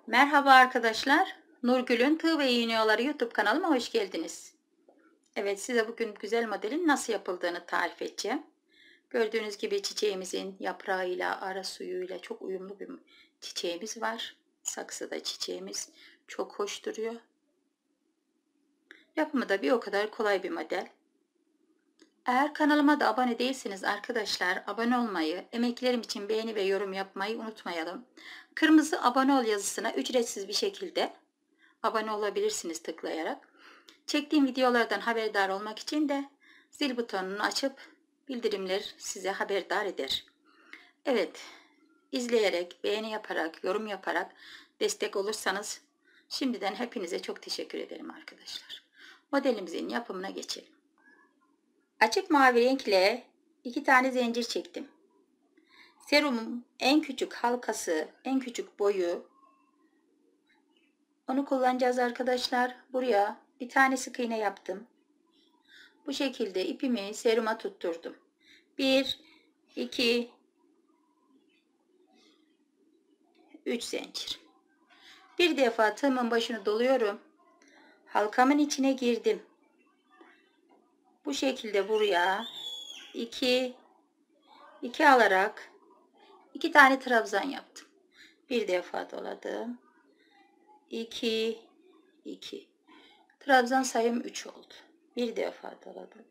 Merhaba arkadaşlar. Nurgül'ün Tığ ve İğne Oyaları YouTube kanalıma hoş geldiniz. Evet, size bugün güzel modelin nasıl yapıldığını tarif edeceğim. Gördüğünüz gibi çiçeğimizin yaprağıyla, ara suyuyla çok uyumlu bir çiçeğimiz var. Saksıda çiçeğimiz çok hoş duruyor. Yapımı da bir o kadar kolay bir model. Eğer kanalıma da abone değilseniz arkadaşlar abone olmayı, emeklerim için beğeni ve yorum yapmayı unutmayalım. Kırmızı abone ol yazısına ücretsiz bir şekilde abone olabilirsiniz tıklayarak. Çektiğim videolardan haberdar olmak için de zil butonunu açıp bildirimler size haberdar eder. Evet, izleyerek, beğeni yaparak, yorum yaparak destek olursanız şimdiden hepinize çok teşekkür ederim arkadaşlar. Modelimizin yapımına geçelim. Açık mavi renkle 2 tane zincir çektim. Serumun en küçük halkası, en küçük boyu, onu kullanacağız arkadaşlar. Buraya bir tane sık iğne yaptım. Bu şekilde ipimi seruma tutturdum. 1, 2, 3 zincir. Bir defa tığımın başını doluyorum. Halkamın içine girdim. Bu şekilde buraya 2 alarak 2 tane trabzan yaptım. Bir defa doladım. 2, 2. Trabzan sayım 3 oldu. Bir defa doladım.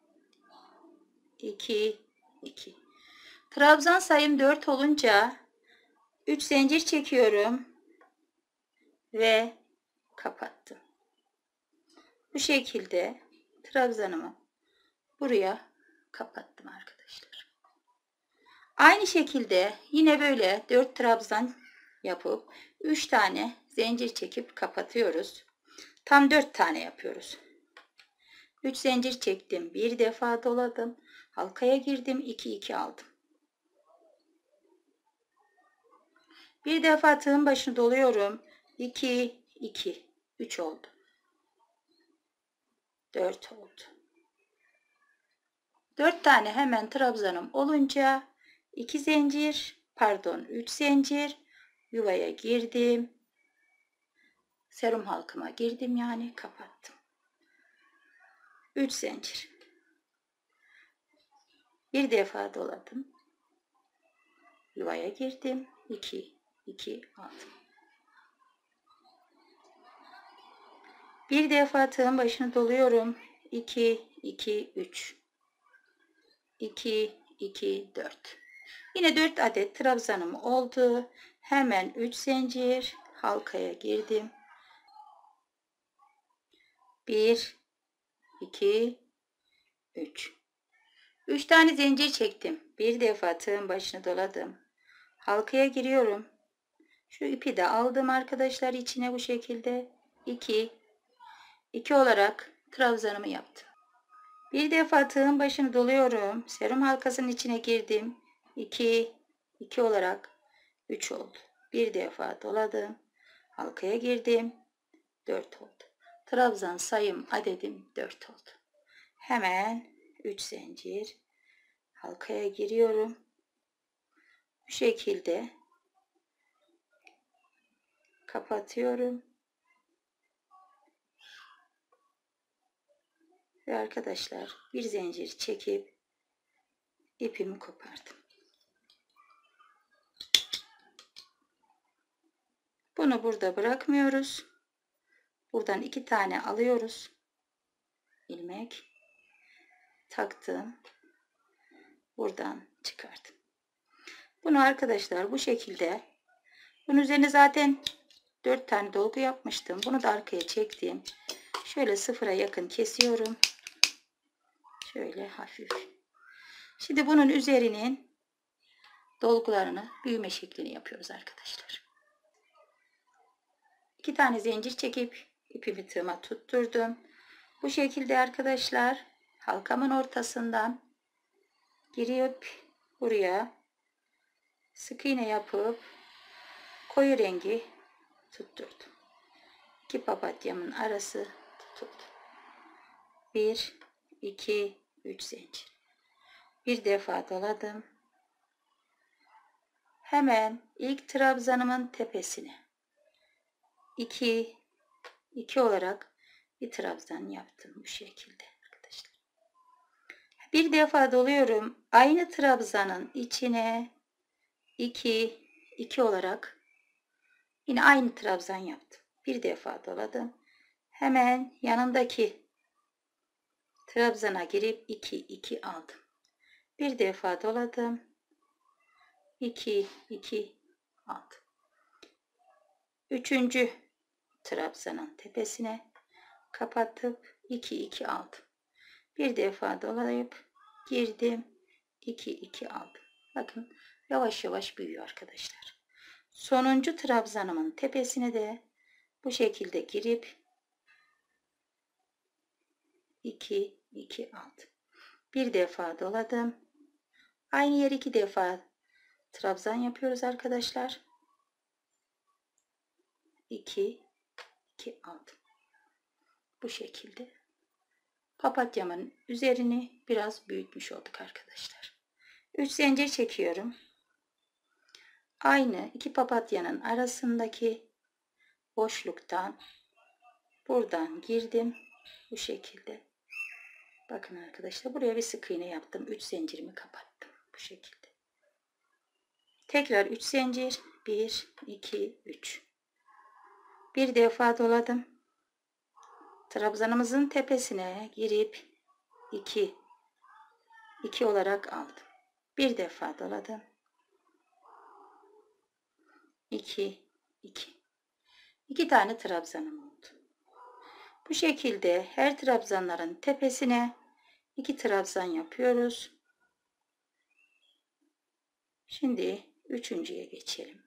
2, 2. Trabzan sayım 4 olunca 3 zincir çekiyorum ve kapattım. Bu şekilde trabzanımı buraya kapattım arkadaşlar. Aynı şekilde yine böyle 4 trabzan yapıp 3 tane zincir çekip kapatıyoruz. Tam 4 tane yapıyoruz. 3 zincir çektim. Bir defa doladım. Halkaya girdim. 2, 2 aldım. Bir defa tığın başını doluyorum. 2, 2, 3 oldu. 4 oldu. 4 tane hemen trabzanım olunca 2 zincir, pardon 3 zincir, yuvaya girdim. Serum halkıma girdim, yani kapattım. 3 zincir. Bir defa doladım. Yuvaya girdim. 2, 2 aldım. Bir defa tığın başını doluyorum. 2, 2, 3. 2, 2, 4. Yine 4 adet trabzanım oldu. Hemen 3 zincir halkaya girdim. 1, 2, 3. 3 tane zincir çektim. Bir defa tığın başını doladım. Halkaya giriyorum. Şu ipi de aldım arkadaşlar içine bu şekilde. 2, 2 olarak trabzanımı yaptım. Bir defa tığın başını doluyorum. Serum halkasının içine girdim. 2, 2 olarak 3 oldu. Bir defa doladım. Halkaya girdim. 4 oldu. Trabzan sayım adedim 4 oldu. Hemen 3 zincir halkaya giriyorum. Bu şekilde kapatıyorum. Ve arkadaşlar bir zincir çekip ipimi kopardım. Bunu burada bırakmıyoruz. Buradan 2 tane alıyoruz. İlmek taktım. Buradan çıkardım. Bunu arkadaşlar bu şekilde, bunun üzerine zaten 4 tane dolgu yapmıştım. Bunu da arkaya çektim. Şöyle sıfıra yakın kesiyorum. Şöyle hafif. Şimdi bunun üzerinin dolgularını, büyüme şeklini yapıyoruz arkadaşlar. 2 tane zincir çekip ipimi tığıma tutturdum. Bu şekilde arkadaşlar halkamın ortasından girip buraya sık iğne yapıp koyu rengi tutturdum. 2 papatyamın arası tutuldu. 1, 2, 3 zincir. Bir defa doladım. Hemen ilk trabzanımın tepesine 2 2 olarak bir trabzan yaptım bu şekilde arkadaşlar. Bir defa doluyorum. Aynı trabzanın içine 2 2 olarak yine aynı trabzan yaptım. Bir defa doladım. Hemen yanındaki trabzana girip 2 2 aldım. Bir defa doladım. 2 2 aldım. Üçüncü trabzanın tepesine kapatıp 2 2 aldım. Bir defa dolayıp girdim. 2 2 aldım. Bakın yavaş yavaş büyüyor arkadaşlar. Sonuncu trabzanımın tepesine de bu şekilde girip 2 2 aldım. Bir defa doladım. Aynı yer 2 defa trabzan yapıyoruz arkadaşlar. 2 2 aldım. Bu şekilde papatyamın üzerini biraz büyütmüş olduk arkadaşlar. 3 zincir çekiyorum. Aynı iki papatyanın arasındaki boşluktan buradan girdim. Bu şekilde. Bakın arkadaşlar buraya bir sık iğne yaptım. 3 zincirimi kapattım. Bu şekilde. Tekrar 3 zincir. 1 2 3. Bir defa doladım. Trabzanımızın tepesine girip 2 2 olarak aldım. Bir defa doladım. 2 2. 2 tane trabzanım oldu. Bu şekilde her trabzanların tepesine 2 trabzan yapıyoruz. Şimdi üçüncüye geçelim.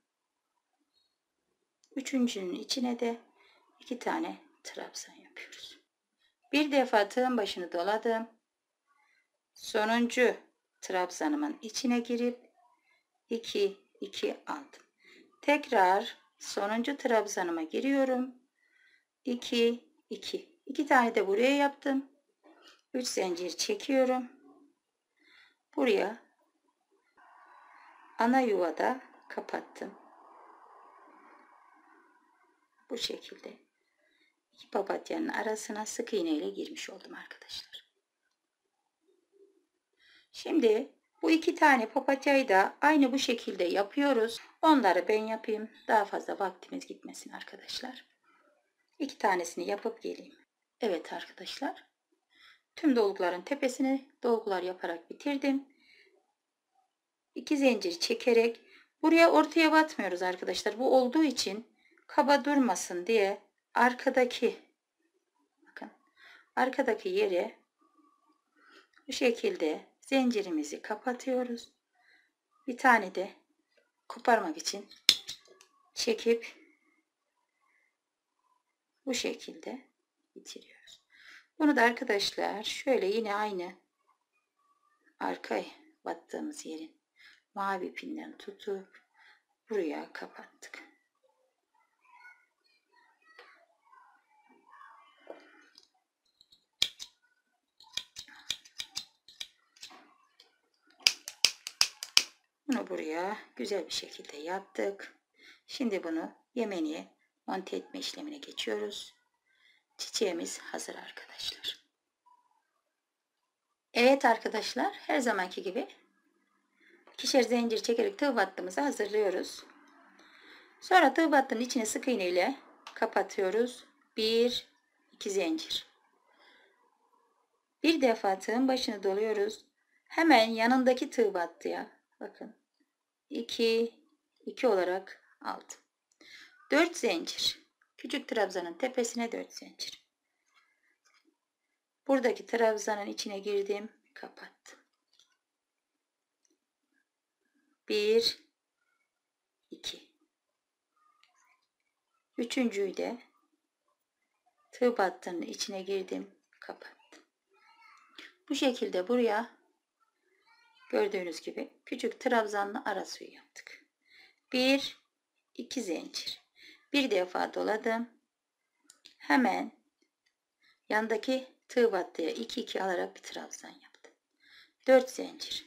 Üçüncünün içine de 2 tane trabzan yapıyoruz. Bir defa tığın başını doladım. Sonuncu trabzanımın içine girip 2 2 aldım. Tekrar sonuncu trabzanıma giriyorum. 2 2. 2 tane de buraya yaptım. 3 zincir çekiyorum. Buraya ana yuvada kapattım. Bu şekilde iki papatyanın arasına sık iğne ile girmiş oldum arkadaşlar. Şimdi bu 2 tane papatyayı da aynı bu şekilde yapıyoruz. Onları ben yapayım. Daha fazla vaktimiz gitmesin arkadaşlar. 2 tanesini yapıp geleyim. Evet arkadaşlar. Tüm dolguların tepesine dolgular yaparak bitirdim. 2 zincir çekerek buraya ortaya batmıyoruz arkadaşlar. Bu olduğu için kaba durmasın diye arkadaki yere bu şekilde zincirimizi kapatıyoruz. Bir tane de koparmak için çekip bu şekilde bitiriyoruz. Bunu da arkadaşlar şöyle yine aynı arkaya battığımız yerin mavi ipinden tutup buraya kapattık. Bunu buraya güzel bir şekilde yaptık. Şimdi bunu yemeniye monte etme işlemine geçiyoruz. Çiçeğimiz hazır arkadaşlar. Evet arkadaşlar, her zamanki gibi ikişer zincir çekerek tığ battığımızı hazırlıyoruz. Sonra tığ battının içine sık iğne ile kapatıyoruz. 1 2 zincir. Bir defa tığın başını doluyoruz. Hemen yanındaki tığ battıya bakın 2 2 olarak aldım. 4 zincir. Küçük trabzanın tepesine 4 zincir. Buradaki trabzanın içine girdim, kapattım. 1 2. Üçüncüyü de tığ battının içine girdim, kapattım. Bu şekilde buraya gördüğünüz gibi küçük trabzanla ara suyu yaptık. 1 2 zincir. Bir defa doladım. Hemen yandaki tığ battıya 2 2 alarak bir trabzan yaptım. 4 zincir.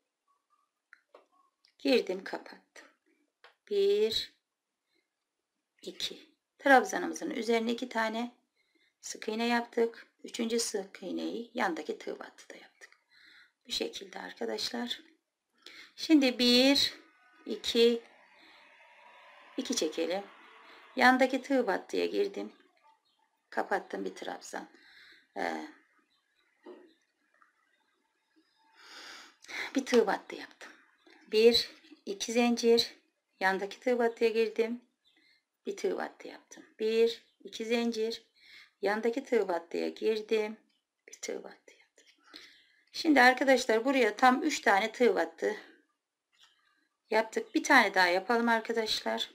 Girdim, kapattım. 1 2. Trabzanımızın üzerine 2 tane sık iğne yaptık. 3. sık iğneyi yandaki tığ battıda yaptık. Bu şekilde arkadaşlar. Şimdi 1, 2, 2 çekelim. Yandaki tığ battıya girdim. Kapattım bir trabzan. Bir tığ battı yaptım. 1, 2 zincir. Yandaki tığ battıya girdim. Bir tığ battı yaptım. 1, 2 zincir. Yandaki tığ battıya girdim. Bir tığ battı yaptım. Şimdi arkadaşlar buraya tam 3 tane tığ battı yaptık. Bir tane daha yapalım arkadaşlar.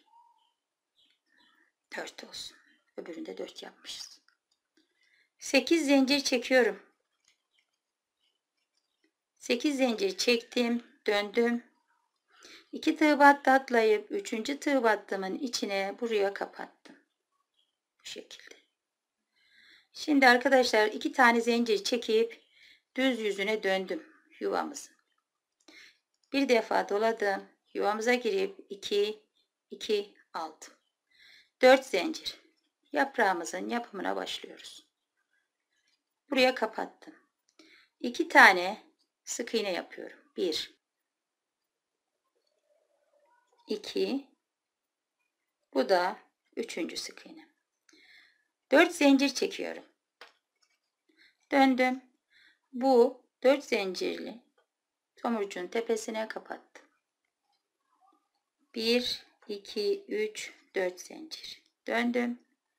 4 olsun. Öbüründe 4 yapmışız. 8 zincir çekiyorum. 8 zincir çektim. Döndüm. 2 tığ battı atlayıp 3. tığ battımın içine buraya kapattım. Bu şekilde. Şimdi arkadaşlar 2 tane zincir çekip düz yüzüne döndüm yuvamızın. Bir defa doladım. Yuvamıza girip 2, 2 aldım. 4 zincir. Yaprağımızın yapımına başlıyoruz. Buraya kapattım. 2 tane sık iğne yapıyorum. 1, 2, bu da 3. sık iğne. 4 zincir çekiyorum. Döndüm. Bu 4 zincirli tomurcuğun tepesine kapattım. 1, 2, 3, 4 zincir. Döndüm.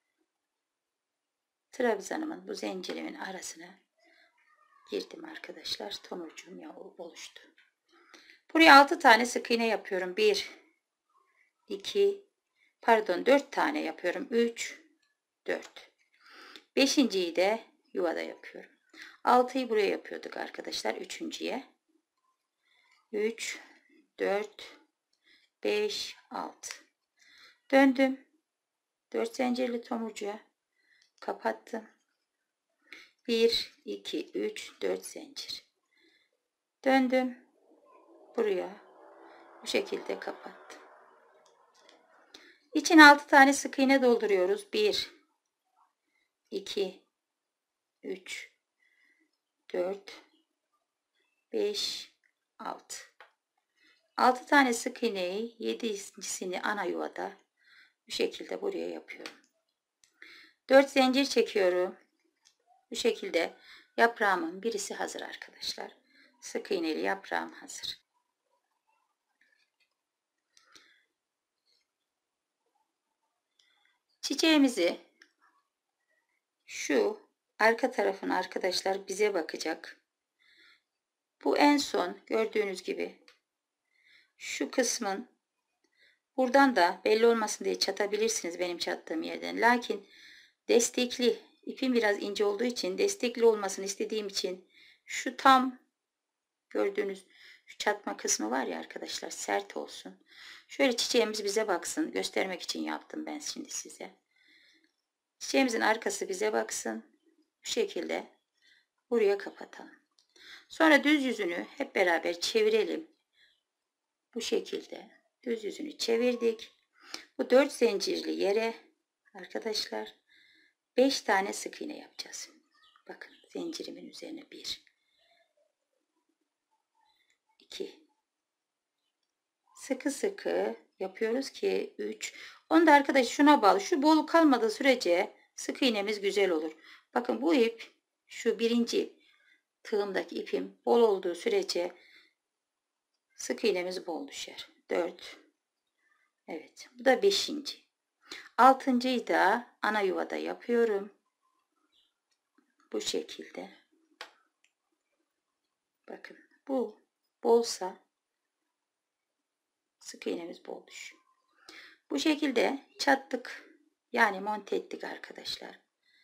Trabzanımın bu zincirimin arasına girdim arkadaşlar. Tomurcuğum oluştu. Buraya 6 tane sık iğne yapıyorum. 1, 2, pardon 4 tane yapıyorum. 3, 4. 5.'yi de yuvada yapıyorum. 6'yı buraya yapıyorduk arkadaşlar. 3.'ye. 3, 4, 5, 6. Döndüm. 4 zincirli tomurcuğa kapattım. 1, 2, 3, 4 zincir. Döndüm. Buraya bu şekilde kapattım. İçine 6 tane sık iğne dolduruyoruz. 1, 2, 3, 4, 5, 6. 6 tane sık iğneyi 7.'sini ana yuvada bu şekilde buraya yapıyorum. 4 zincir çekiyorum. Bu şekilde yaprağımın birisi hazır arkadaşlar. Sık iğneli yaprağım hazır. Çiçeğimizi şu arka tarafına arkadaşlar bize bakacak. Bu en son gördüğünüz gibi şu kısmın buradan da belli olmasın diye çatabilirsiniz benim çattığım yerden. Lakin destekli ipim biraz ince olduğu için destekli olmasını istediğim için şu tam gördüğünüz şu çatma kısmı var ya arkadaşlar sert olsun. Şöyle çiçeğimiz bize baksın. Göstermek için yaptım ben şimdi size. Çiçeğimizin arkası bize baksın. Bu şekilde buraya kapatalım. Sonra düz yüzünü hep beraber çevirelim. Bu şekilde düz yüzünü çevirdik. Bu 4 zincirli yere arkadaşlar 5 tane sık iğne yapacağız. Bakın zincirimin üzerine 1, 2. Sıkı sıkı yapıyoruz ki 3. Onu da arkadaş şuna bağlı. Şu bol kalmadığı sürece sık iğnemiz güzel olur. Bakın bu ip şu birinci tığımdaki ipim bol olduğu sürece sık iğnemiz bol düşer. 4. Evet. Bu da 5. 6.'yı da ana yuvada yapıyorum. Bu şekilde. Bakın bu bolsa sık iğnemiz bol düşüyor. Bu şekilde çattık. Yani monte ettik arkadaşlar.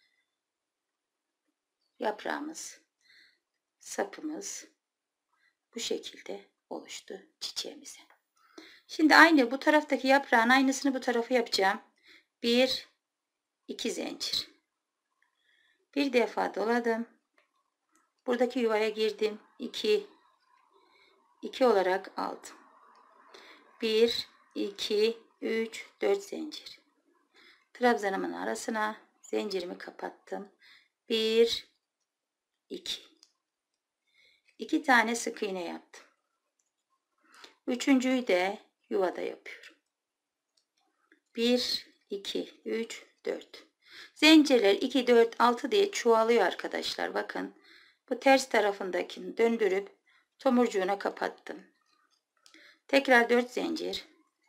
Yaprağımız, sapımız bu şekilde oluştu çiçeğimize. Şimdi aynı bu taraftaki yaprağın aynısını bu tarafa yapacağım. 1, 2 zincir. Bir defa doladım. Buradaki yuvaya girdim. 2, 2 olarak aldım. 1, 2, 3, 4 zincir. Trabzanımın arasına zincirimi kapattım. 1 2 2 tane sık iğne yaptım. Üçüncüyü de yuvada yapıyorum. 1 2 3 4. Zincirler 2 4 6 diye çoğalıyor arkadaşlar. Bakın bu ters tarafındakini döndürüp tomurcuğuna kapattım. Tekrar 4 zincir.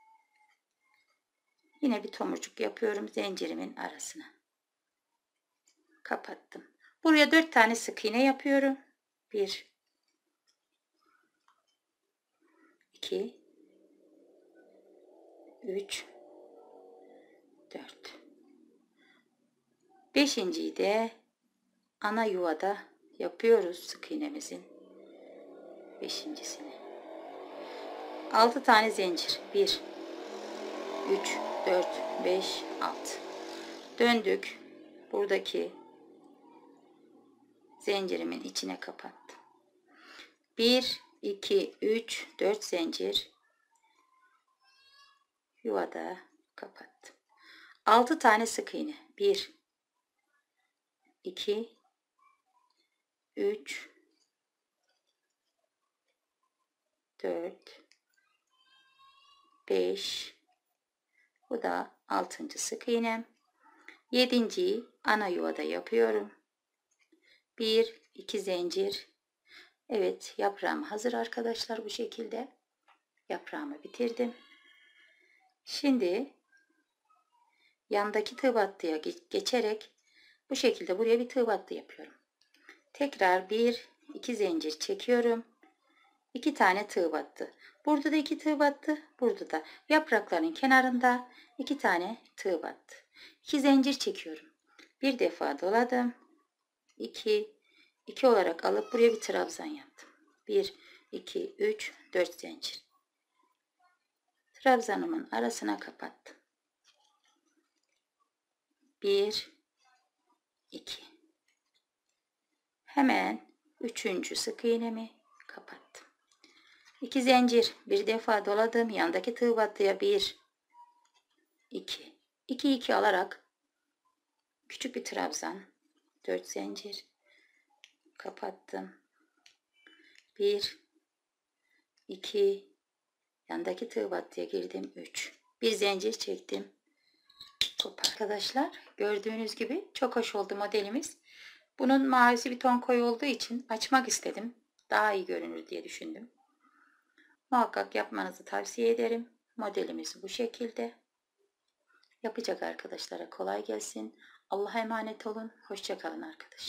Yine bir tomurcuk yapıyorum zincirimin arasına. Kapattım. Buraya 4 tane sık iğne yapıyorum. 1 2 3 4. Beşinciyi de ana yuvada yapıyoruz sık iğnemizin beşincisini. 6 tane zincir. 1 3 4 5 6. Döndük. Buradaki zincirimin içine kapattım. 1 2 3 4 zincir yuvada kapattım. 6 tane sık iğne. 1 2 3 4 5. Bu da 6. sık iğnem. 7.'yi ana yuvada yapıyorum. 1 2 zincir. Evet, yaprağım hazır arkadaşlar, bu şekilde yaprağımı bitirdim. Şimdi yandaki tığ battıya geçerek bu şekilde buraya bir tığ battı yapıyorum. Tekrar 1 2 zincir çekiyorum. 2 tane tığ battı. Burada da 2 tığ battı. Burada da yaprakların kenarında 2 tane tığ battı. 2 zincir çekiyorum. Bir defa doladım. 2 2 olarak alıp buraya bir trabzan yaptım. 1 2 3 4 zincir. Trabzanımın arasına kapattım. 1 2. Hemen 3. sık iğnemi kapattım. 2 zincir bir defa doladım. Yandaki tığ battıya 1 2 2 2 alarak küçük bir trabzan, 4 zincir kapattım. 1 2 yandaki tığ battıya girdim. 3 bir zincir çektim. Arkadaşlar gördüğünüz gibi çok hoş oldu modelimiz. Bunun mavisi bir ton koyu olduğu için açmak istedim. Daha iyi görünür diye düşündüm. Muhakkak yapmanızı tavsiye ederim. Modelimiz bu şekilde. Yapacak arkadaşlara kolay gelsin. Allah'a emanet olun. Hoşça kalın arkadaşlar.